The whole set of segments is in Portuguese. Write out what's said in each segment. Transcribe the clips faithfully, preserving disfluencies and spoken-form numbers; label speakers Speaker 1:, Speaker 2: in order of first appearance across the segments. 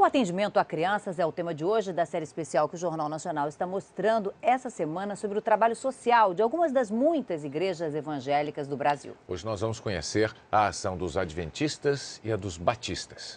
Speaker 1: O atendimento a crianças é o tema de hoje da série especial que o Jornal Nacional está mostrando essa semana sobre o trabalho social de algumas das muitas igrejas evangélicas do Brasil.
Speaker 2: Hoje nós vamos conhecer a ação dos adventistas e a dos batistas.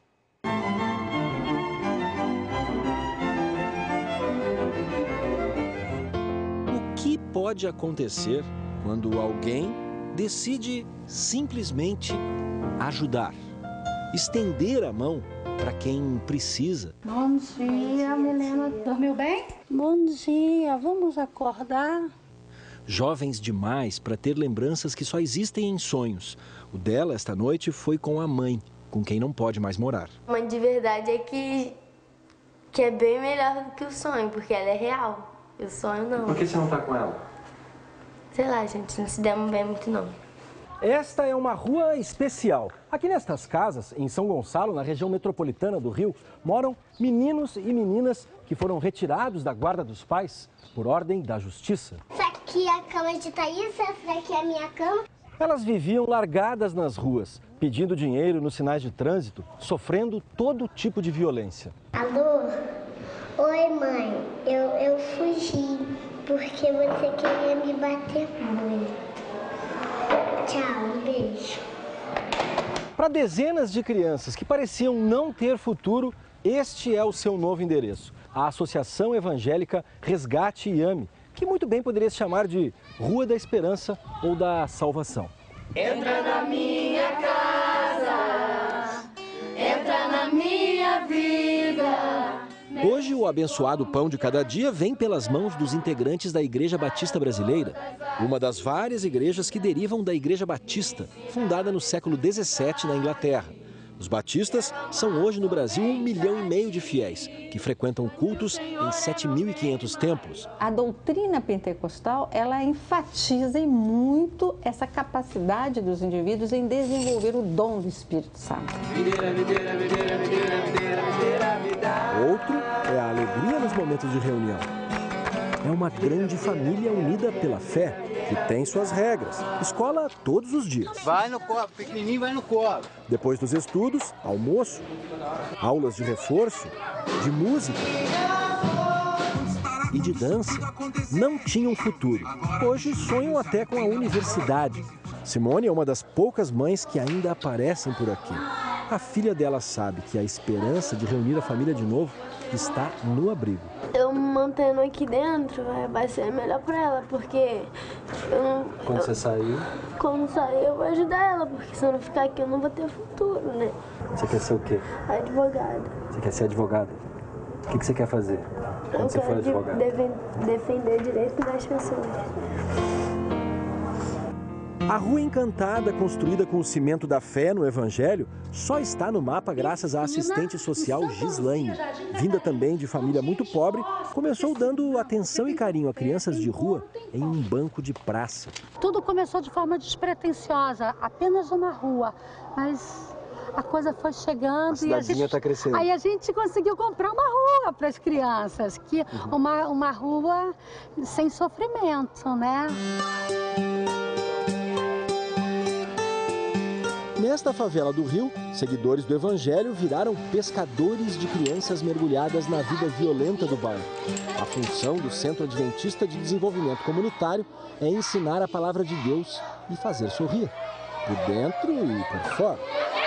Speaker 3: O que pode acontecer quando alguém decide simplesmente ajudar, estender a mão para quem precisa?
Speaker 4: Bom dia, Milena. Dormiu bem?
Speaker 5: Bom dia, vamos acordar?
Speaker 3: Jovens demais para ter lembranças que só existem em sonhos. O dela esta noite foi com a mãe, com quem não pode mais morar.
Speaker 6: Mãe de verdade é que, que é bem melhor do que o sonho, porque ela é real. E o sonho não.
Speaker 3: Por que você não está com ela?
Speaker 6: Sei lá, gente, não se demos bem muito não.
Speaker 7: Esta é uma rua especial. Aqui nestas casas, em São Gonçalo, na região metropolitana do Rio, moram meninos e meninas que foram retirados da guarda dos pais por ordem da justiça.
Speaker 8: Essa aqui é a cama de Thaís, essa daqui é a minha cama.
Speaker 7: Elas viviam largadas nas ruas, pedindo dinheiro nos sinais de trânsito, sofrendo todo tipo de violência.
Speaker 8: Alô? Oi, mãe. Eu, eu fugi porque você queria me bater muito. Tchau, um beijo.
Speaker 7: Para dezenas de crianças que pareciam não ter futuro, este é o seu novo endereço. A Associação Evangélica Resgate e Ame, que muito bem poderia se chamar de Rua da Esperança ou da Salvação.
Speaker 9: Entra na minha casa, entra na minha vida.
Speaker 3: Hoje, o abençoado pão de cada dia vem pelas mãos dos integrantes da Igreja Batista Brasileira, uma das várias igrejas que derivam da Igreja Batista, fundada no século dezessete na Inglaterra. Os batistas são hoje no Brasil um milhão e meio de fiéis, que frequentam cultos em sete mil e quinhentos templos.
Speaker 5: A doutrina pentecostal, ela enfatiza muito essa capacidade dos indivíduos em desenvolver o dom do Espírito Santo.
Speaker 3: Outro é a alegria nos momentos de reunião. É uma grande família unida pela fé, que tem suas regras. Escola todos os dias.
Speaker 10: Vai no colo, pequenininho vai no colo.
Speaker 3: Depois dos estudos, almoço, aulas de reforço, de música e de dança. Não tinham futuro. Hoje sonham até com a universidade. Simone é uma das poucas mães que ainda aparecem por aqui. A filha dela sabe que a esperança de reunir a família de novo está no abrigo.
Speaker 6: Eu me mantendo aqui dentro vai ser melhor para ela, porque eu não...
Speaker 3: Quando você sair?
Speaker 6: Quando sair eu vou ajudar ela, porque se eu não ficar aqui eu não vou ter futuro, né?
Speaker 3: Você quer ser o quê?
Speaker 6: Advogada.
Speaker 3: Você quer ser advogada? O que você quer fazer quando
Speaker 6: eu
Speaker 3: você for advogada?
Speaker 6: De defender o direito das pessoas.
Speaker 3: A Rua Encantada, construída com o cimento da fé no Evangelho, só está no mapa graças à assistente social Gislaine. Vinda também de família muito pobre, começou dando atenção e carinho a crianças de rua em um banco de praça.
Speaker 4: Tudo começou de forma despretensiosa, apenas uma rua, mas a coisa foi chegando
Speaker 3: a
Speaker 4: e a gente
Speaker 3: está crescendo.
Speaker 4: Aí a gente conseguiu comprar uma rua para as crianças, que uhum. uma, uma rua sem sofrimento, né?
Speaker 3: Nesta favela do Rio, seguidores do Evangelho viraram pescadores de crianças mergulhadas na vida violenta do bairro. A função do Centro Adventista de Desenvolvimento Comunitário é ensinar a palavra de Deus e fazer sorrir, por dentro e por fora.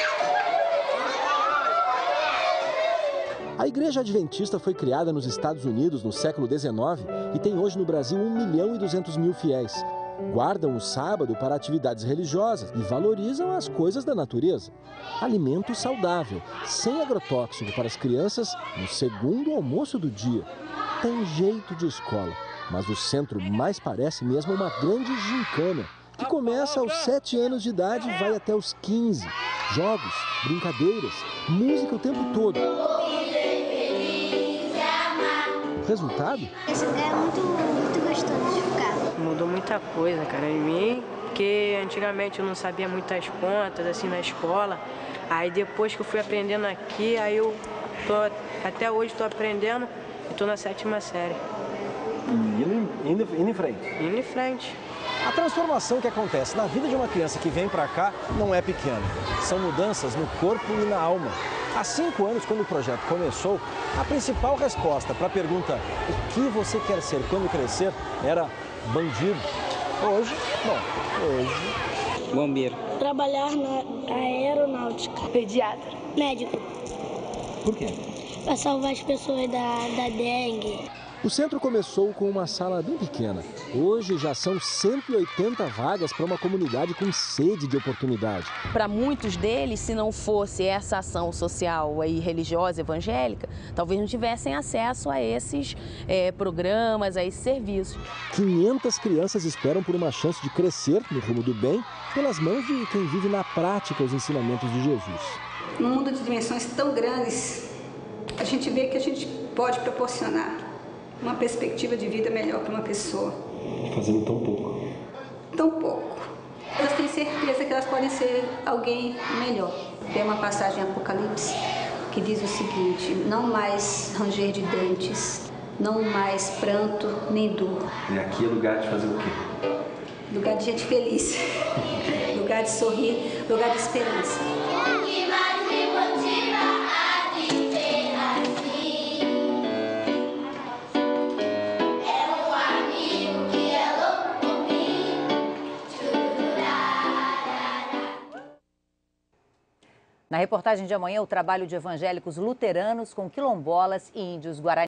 Speaker 3: A Igreja Adventista foi criada nos Estados Unidos no século dezenove e tem hoje no Brasil um milhão e duzentos mil fiéis. Guardam o sábado para atividades religiosas e valorizam as coisas da natureza. Alimento saudável, sem agrotóxico para as crianças no segundo almoço do dia. Tem jeito de escola, mas o centro mais parece mesmo uma grande gincana, que começa aos sete anos de idade e vai até os quinze. Jogos, brincadeiras, música o tempo todo. Resultado?
Speaker 8: É muito, muito gostoso de ficar.
Speaker 11: Mudou muita coisa, cara, em mim, porque antigamente eu não sabia muitas contas, assim, na escola. Aí depois que eu fui aprendendo aqui, aí eu tô, até hoje estou aprendendo e estou na sétima série.
Speaker 7: Indo, indo, indo em frente.
Speaker 11: Indo em frente.
Speaker 7: A transformação que acontece na vida de uma criança que vem para cá não é pequena. São mudanças no corpo e na alma. Há cinco anos, quando o projeto começou, a principal resposta para a pergunta o que você quer ser quando crescer era bandido. Hoje, bom, hoje...
Speaker 12: Bombeiro.
Speaker 8: Trabalhar na aeronáutica.
Speaker 6: Pediatra.
Speaker 8: Médico.
Speaker 7: Por quê?
Speaker 8: Para salvar as pessoas da, da dengue.
Speaker 3: O centro começou com uma sala bem pequena. Hoje já são cento e oitenta vagas para uma comunidade com sede de oportunidade.
Speaker 13: Para muitos deles, se não fosse essa ação social e religiosa evangélica, talvez não tivessem acesso a esses é, programas, a esses serviços.
Speaker 3: quinhentas crianças esperam por uma chance de crescer no rumo do bem pelas mãos de quem vive na prática os ensinamentos de Jesus.
Speaker 14: Num mundo de dimensões tão grandes, a gente vê que a gente pode proporcionar uma perspectiva de vida melhor para uma pessoa.
Speaker 3: Fazendo tão pouco.
Speaker 14: Tão pouco. Elas têm certeza que elas podem ser alguém melhor. Tem uma passagem em Apocalipse que diz o seguinte: não mais ranger de dentes, não mais pranto nem dor.
Speaker 3: E aqui é lugar de fazer o quê?
Speaker 14: Lugar de gente feliz, lugar de sorrir, lugar de esperança.
Speaker 9: O que mais me motiva a viver assim é um amigo que é louco por mim.
Speaker 1: Na reportagem de amanhã, o trabalho de evangélicos luteranos com quilombolas e índios guaranis.